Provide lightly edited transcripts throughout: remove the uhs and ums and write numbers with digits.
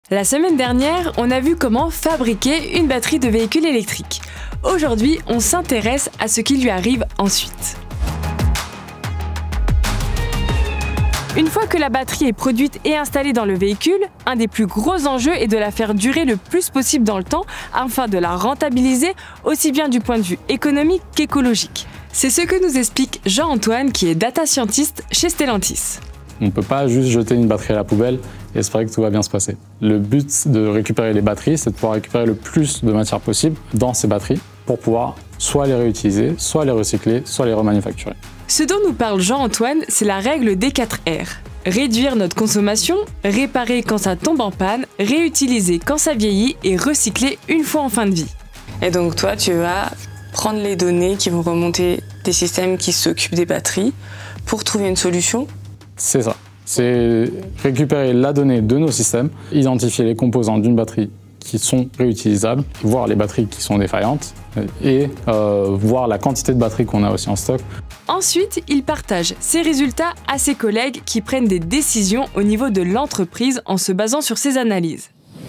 La semaine dernière, on a vu comment fabriquer une batterie de véhicule électrique. Aujourd'hui, on s'intéresse à ce qui lui arrive ensuite. Une fois que la batterie est produite et installée dans le véhicule, un des plus gros enjeux est de la faire durer le plus possible dans le temps afin de la rentabiliser aussi bien du point de vue économique qu'écologique. C'est ce que nous explique Jean-Antoine qui est data scientist chez Stellantis. On ne peut pas juste jeter une batterie à la poubelle et espérer que tout va bien se passer. Le but de récupérer les batteries, c'est de pouvoir récupérer le plus de matière possible dans ces batteries pour pouvoir soit les réutiliser, soit les recycler, soit les remanufacturer. Ce dont nous parle Jean-Antoine, c'est la règle des 4 R. Réduire notre consommation, réparer quand ça tombe en panne, réutiliser quand ça vieillit et recycler une fois en fin de vie. Et donc toi, tu vas prendre les données qui vont remonter des systèmes qui s'occupent des batteries pour trouver une solution. C'est ça. C'est récupérer la donnée de nos systèmes, identifier les composants d'une batterie qui sont réutilisables, voir les batteries qui sont défaillantes et voir la quantité de batteries qu'on a aussi en stock. Ensuite, il partage ses résultats à ses collègues qui prennent des décisions au niveau de l'entreprise en se basant sur ces analyses.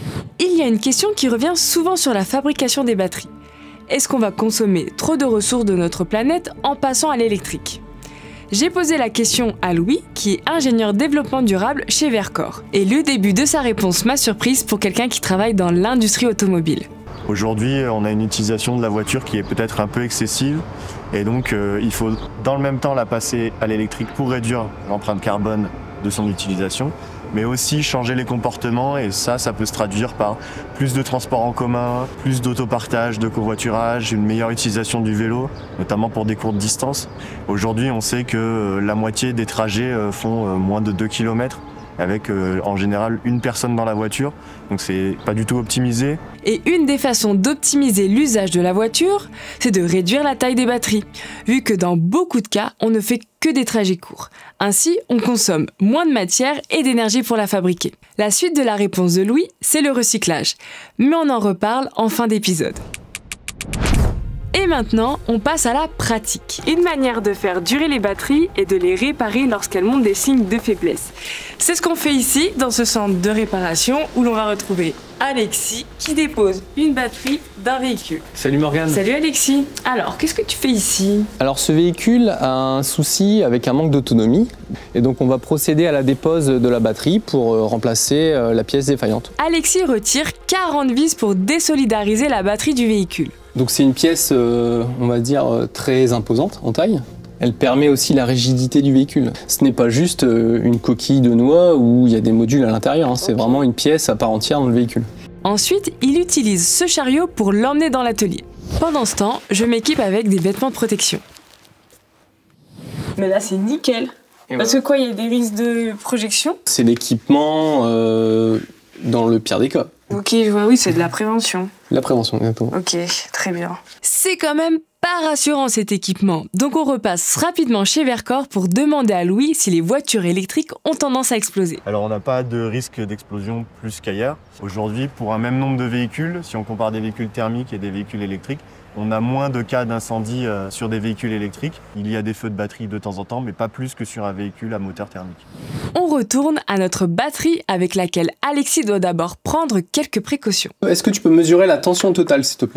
Il y a une question qui revient souvent sur la fabrication des batteries. Est-ce qu'on va consommer trop de ressources de notre planète en passant à l'électrique ? J'ai posé la question à Louis, qui est ingénieur développement durable chez Verkor. Et le début de sa réponse m'a surprise pour quelqu'un qui travaille dans l'industrie automobile. Aujourd'hui, on a une utilisation de la voiture qui est peut-être un peu excessive. Et donc, il faut dans le même temps la passer à l'électrique pour réduire l'empreinte carbone de son utilisation, mais aussi changer les comportements. Et ça peut se traduire par plus de transports en commun, plus d'autopartage, de covoiturage, une meilleure utilisation du vélo, notamment pour des courtes distances. Aujourd'hui, on sait que la moitié des trajets font moins de 2 km, avec en général une personne dans la voiture, donc c'est pas du tout optimisé. Et une des façons d'optimiser l'usage de la voiture, c'est de réduire la taille des batteries, vu que dans beaucoup de cas, on ne fait que des trajets courts. Ainsi, on consomme moins de matière et d'énergie pour la fabriquer. La suite de la réponse de Louis, c'est le recyclage. Mais on en reparle en fin d'épisode. Et maintenant, on passe à la pratique. Une manière de faire durer les batteries est de les réparer lorsqu'elles montrent des signes de faiblesse. C'est ce qu'on fait ici, dans ce centre de réparation, où l'on va retrouver Alexis, qui dépose une batterie d'un véhicule. Salut Morgane. Salut Alexis. Alors, qu'est-ce que tu fais ici ? Alors ce véhicule a un souci avec un manque d'autonomie. Et donc on va procéder à la dépose de la batterie pour remplacer la pièce défaillante. Alexis retire 40 vis pour désolidariser la batterie du véhicule. Donc c'est une pièce, on va dire, très imposante en taille. Elle permet aussi la rigidité du véhicule. Ce n'est pas juste une coquille de noix où il y a des modules à l'intérieur, hein. C'est vraiment une pièce à part entière dans le véhicule. Ensuite, il utilise ce chariot pour l'emmener dans l'atelier. Pendant ce temps, je m'équipe avec des vêtements de protection. Mais là, c'est nickel. Parce que quoi, il y a des risques de projection ? C'est l'équipement dans le pire des cas. Ok, je vois, oui, c'est de la prévention. La prévention, exactement. Ok, très bien. C'est quand même pas rassurant cet équipement, donc on repasse rapidement chez Verkor pour demander à Louis si les voitures électriques ont tendance à exploser. Alors on n'a pas de risque d'explosion plus qu'ailleurs. Aujourd'hui, pour un même nombre de véhicules, si on compare des véhicules thermiques et des véhicules électriques, on a moins de cas d'incendie sur des véhicules électriques. Il y a des feux de batterie de temps en temps, mais pas plus que sur un véhicule à moteur thermique. On retourne à notre batterie avec laquelle Alexis doit d'abord prendre quelques précautions. Est-ce que tu peux mesurer la tension totale, s'il te plaît ?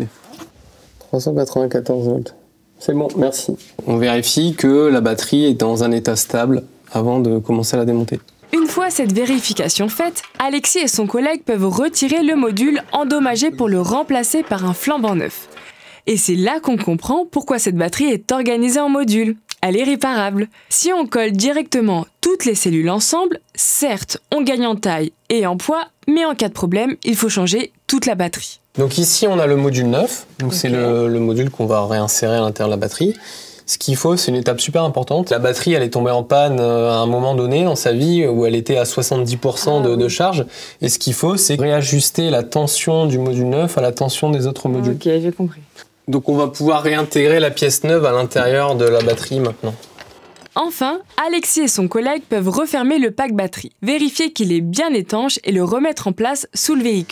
394 volts. C'est bon, merci. On vérifie que la batterie est dans un état stable avant de commencer à la démonter. Une fois cette vérification faite, Alexis et son collègue peuvent retirer le module endommagé pour le remplacer par un flambant neuf. Et c'est là qu'on comprend pourquoi cette batterie est organisée en modules. Elle est réparable. Si on colle directement toutes les cellules ensemble, certes, on gagne en taille et en poids, mais en cas de problème, il faut changer toute la batterie. Donc ici, on a le module neuf. Donc c'est le module qu'on va réinsérer à l'intérieur de la batterie. Ce qu'il faut, c'est une étape super importante. La batterie, elle est tombée en panne à un moment donné dans sa vie où elle était à 70% de charge. Et ce qu'il faut, c'est réajuster la tension du module neuf à la tension des autres modules. Ok, j'ai compris. Donc on va pouvoir réintégrer la pièce neuve à l'intérieur de la batterie maintenant. Enfin, Alexis et son collègue peuvent refermer le pack batterie, vérifier qu'il est bien étanche et le remettre en place sous le véhicule.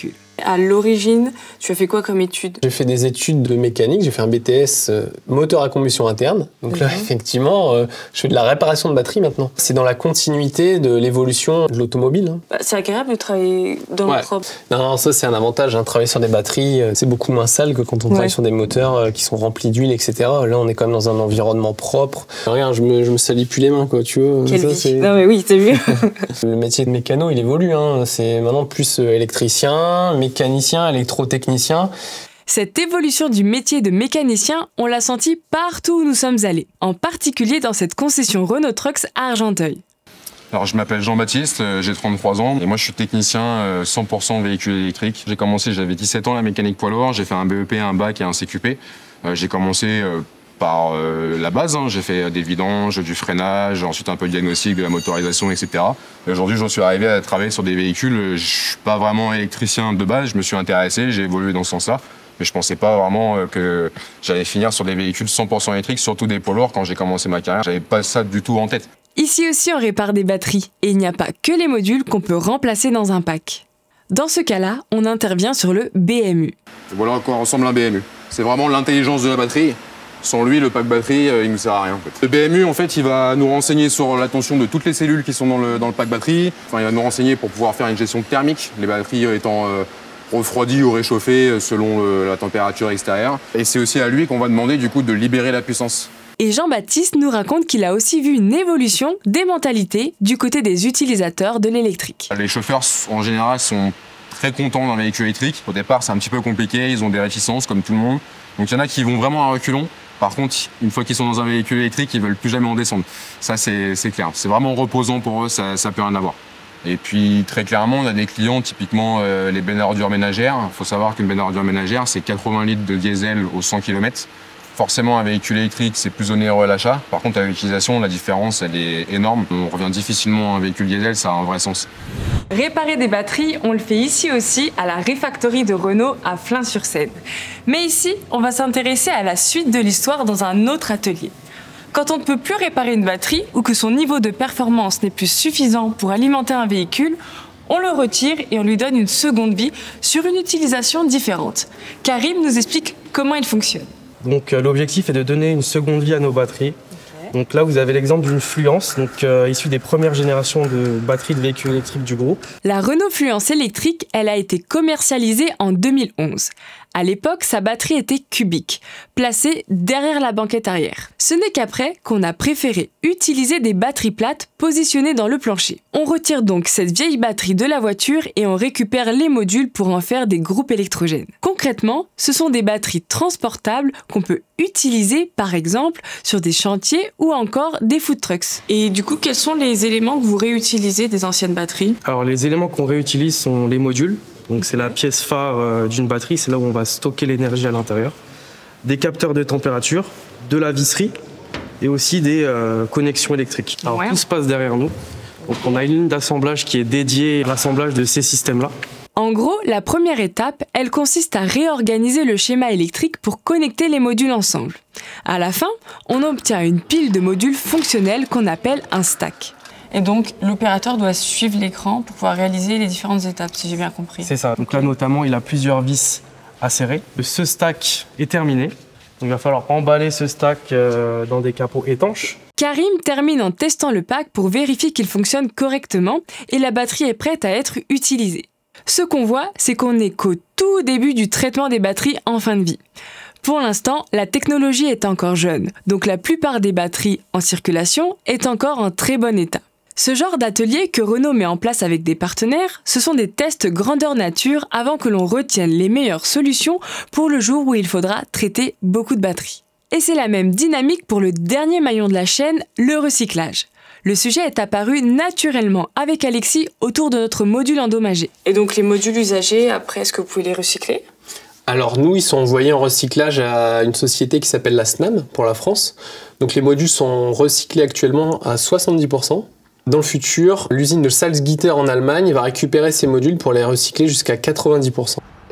À l'origine, tu as fait quoi comme études? J'ai fait des études de mécanique, j'ai fait un BTS moteur à combustion interne. Donc là, effectivement, je fais de la réparation de batterie maintenant. C'est dans la continuité de l'évolution de l'automobile. Hein. Bah, c'est agréable de travailler dans le propre. Non, ça c'est un avantage. Hein. Travailler sur des batteries, c'est beaucoup moins sale que quand on travaille sur des moteurs qui sont remplis d'huile, etc. Là, on est quand même dans un environnement propre. Regarde, je me salis plus les mains, quoi, tu vois. Quelle vie. Non mais oui, t'as vu. Le métier de mécano, il évolue. Hein. C'est maintenant plus électricien, mécanicien, électrotechnicien. Cette évolution du métier de mécanicien, on l'a senti partout où nous sommes allés, en particulier dans cette concession Renault Trucks à Argenteuil. Alors je m'appelle Jean-Baptiste, j'ai 33 ans et moi je suis technicien 100% véhicule électrique. J'ai commencé, j'avais 17 ans la mécanique poids lourd, j'ai fait un BEP, un bac et un CQP. J'ai commencé par la base, hein. J'ai fait des vidanges, du freinage, ensuite un peu de diagnostic, de la motorisation, etc. Et aujourd'hui, j'en suis arrivé à travailler sur des véhicules. Je suis pas vraiment électricien de base, je me suis intéressé, j'ai évolué dans ce sens-là. Mais je pensais pas vraiment que j'allais finir sur des véhicules 100% électriques, surtout des poids lourds quand j'ai commencé ma carrière. J'avais pas ça du tout en tête. Ici aussi, on répare des batteries et il n'y a pas que les modules qu'on peut remplacer dans un pack. Dans ce cas-là, on intervient sur le BMU. Voilà à quoi ressemble un BMU. C'est vraiment l'intelligence de la batterie. Sans lui, le pack batterie, il ne sert à rien. En fait. Le BMU, en fait, il va nous renseigner sur la tension de toutes les cellules qui sont dans le pack batterie. Enfin, il va nous renseigner pour pouvoir faire une gestion thermique, les batteries étant refroidies ou réchauffées selon la température extérieure. Et c'est aussi à lui qu'on va demander du coup de libérer la puissance. Et Jean-Baptiste nous raconte qu'il a aussi vu une évolution des mentalités du côté des utilisateurs de l'électrique. Les chauffeurs, en général, sont très contents d'un véhicule électrique. Au départ, c'est un petit peu compliqué, ils ont des réticences comme tout le monde. Donc il y en a qui vont vraiment à reculons. Par contre, une fois qu'ils sont dans un véhicule électrique, ils ne veulent plus jamais en descendre. Ça, c'est clair. C'est vraiment reposant pour eux, ça peut rien avoir. Et puis, très clairement, on a des clients, typiquement les bennes à ordures ménagères. Il faut savoir qu'une benne à ordures ménagère, c'est 80 litres de diesel aux 100 km. Forcément, un véhicule électrique, c'est plus onéreux à l'achat. Par contre, à l'utilisation, la différence, elle est énorme. On revient difficilement à un véhicule diesel, ça a un vrai sens. Réparer des batteries, on le fait ici aussi à la Refactory de Renault à Flins-sur-Seine. Mais ici, on va s'intéresser à la suite de l'histoire dans un autre atelier. Quand on ne peut plus réparer une batterie ou que son niveau de performance n'est plus suffisant pour alimenter un véhicule, on le retire et on lui donne une seconde vie sur une utilisation différente. Karim nous explique comment il fonctionne. Donc l'objectif est de donner une seconde vie à nos batteries. Donc là, vous avez l'exemple d'une Fluence, issue des premières générations de batteries de véhicules électriques du groupe. La Renault Fluence électrique, elle a été commercialisée en 2011. À l'époque, sa batterie était cubique, placée derrière la banquette arrière. Ce n'est qu'après qu'on a préféré utiliser des batteries plates positionnées dans le plancher. On retire donc cette vieille batterie de la voiture et on récupère les modules pour en faire des groupes électrogènes. Concrètement, ce sont des batteries transportables qu'on peut utiliser par exemple sur des chantiers ou encore des food trucks. Et du coup, quels sont les éléments que vous réutilisez des anciennes batteries? Alors les éléments qu'on réutilise sont les modules. Donc c'est la pièce phare d'une batterie, c'est là où on va stocker l'énergie à l'intérieur. Des capteurs de température, de la visserie et aussi des connexions électriques. Alors tout se passe derrière nous. Donc on a une ligne d'assemblage qui est dédiée à l'assemblage de ces systèmes-là. En gros, la première étape, elle consiste à réorganiser le schéma électrique pour connecter les modules ensemble. À la fin, on obtient une pile de modules fonctionnels qu'on appelle un stack. Et donc, l'opérateur doit suivre l'écran pour pouvoir réaliser les différentes étapes, si j'ai bien compris. C'est ça. Donc là, notamment, il a plusieurs vis à serrer. Ce stack est terminé. Donc, il va falloir emballer ce stack dans des capots étanches. Karim termine en testant le pack pour vérifier qu'il fonctionne correctement et la batterie est prête à être utilisée. Ce qu'on voit, c'est qu'on n'est qu'au tout début du traitement des batteries en fin de vie. Pour l'instant, la technologie est encore jeune, donc la plupart des batteries en circulation est encore en très bon état. Ce genre d'atelier que Renault met en place avec des partenaires, ce sont des tests grandeur nature avant que l'on retienne les meilleures solutions pour le jour où il faudra traiter beaucoup de batteries. Et c'est la même dynamique pour le dernier maillon de la chaîne, le recyclage. Le sujet est apparu naturellement avec Alexis autour de notre module endommagé. Et donc les modules usagés, après, est-ce que vous pouvez les recycler ? Alors nous, ils sont envoyés en recyclage à une société qui s'appelle la SNAM pour la France. Donc les modules sont recyclés actuellement à 70%. Dans le futur, l'usine de Salzgitter en Allemagne va récupérer ces modules pour les recycler jusqu'à 90%.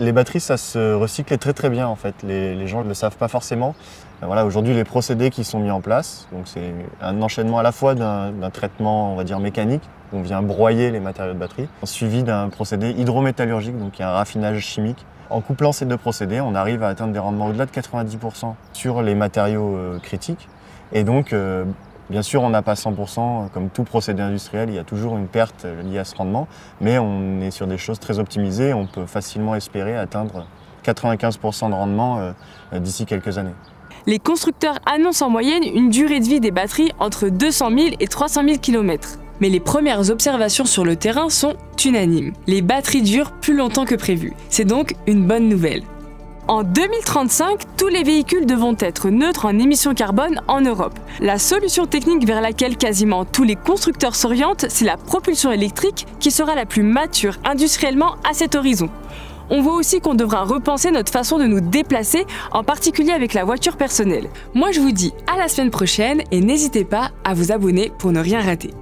Les batteries, ça se recycle très bien en fait. Les gens ne le savent pas forcément. Voilà, aujourd'hui, les procédés qui sont mis en place, donc c'est un enchaînement à la fois d'un traitement, on va dire mécanique, où on vient broyer les matériaux de batterie, suivi d'un procédé hydrométallurgique, donc il y a un raffinage chimique. En couplant ces deux procédés, on arrive à atteindre des rendements au-delà de 90% sur les matériaux critiques. Et donc, bien sûr, on n'a pas 100%, comme tout procédé industriel, il y a toujours une perte liée à ce rendement, mais on est sur des choses très optimisées, on peut facilement espérer atteindre 95% de rendement d'ici quelques années. Les constructeurs annoncent en moyenne une durée de vie des batteries entre 200 000 et 300 000 km. Mais les premières observations sur le terrain sont unanimes. Les batteries durent plus longtemps que prévu. C'est donc une bonne nouvelle. En 2035, tous les véhicules devront être neutres en émissions carbone en Europe. La solution technique vers laquelle quasiment tous les constructeurs s'orientent, c'est la propulsion électrique qui sera la plus mature industriellement à cet horizon. On voit aussi qu'on devra repenser notre façon de nous déplacer, en particulier avec la voiture personnelle. Moi je vous dis à la semaine prochaine et n'hésitez pas à vous abonner pour ne rien rater.